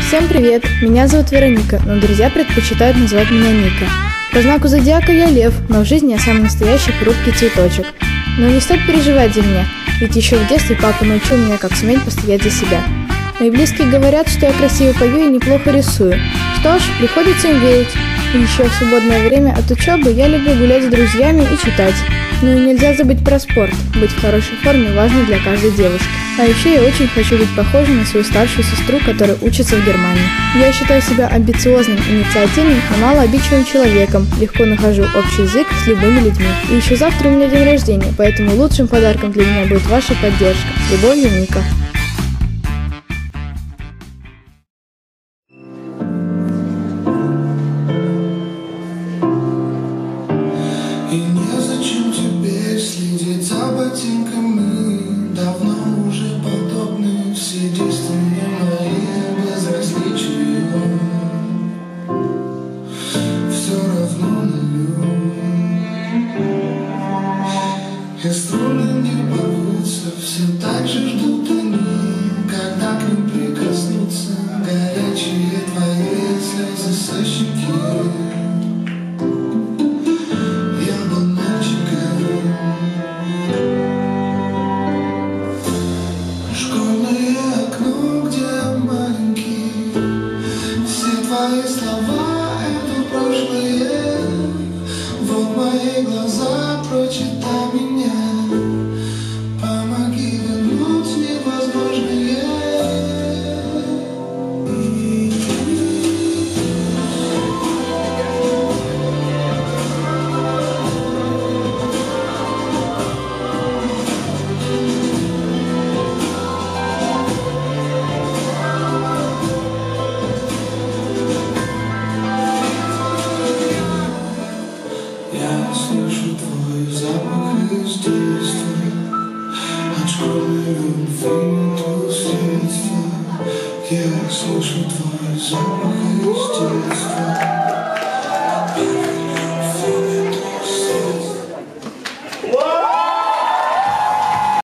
Всем привет! Меня зовут Вероника, но друзья предпочитают называть меня Ника. По знаку зодиака я лев, но в жизни я самый настоящий хрупкий цветочек. Но не стоит переживать за меня, ведь еще в детстве папа научил меня, как суметь постоять за себя. Мои близкие говорят, что я красиво пою и неплохо рисую. Что ж, приходится им верить. И еще в свободное время от учебы я люблю гулять с друзьями и читать. Ну и нельзя забыть про спорт. Быть в хорошей форме важно для каждой девушки. А еще я очень хочу быть похожей на свою старшую сестру, которая учится в Германии. Я считаю себя амбициозным, инициативным и малообидчивым человеком. Легко нахожу общий язык с любыми людьми. И еще завтра у меня день рождения, поэтому лучшим подарком для меня будет ваша поддержка. С любовью, Ника. И незачем тебе следить за ботинками, давно уже подобны все действия мои безразличию. Все равно налью, и струны не порвутся, все так же ждут они, когда к ним прикоснутся горячие твои слезы со щеки. Твои слова — это прошлое. Вот мои глаза, прочитай меня. Помоги вернуть невозможное. Я слышу твой запах из детства, от школьной любви до средства. Я слышу твой запах из детства.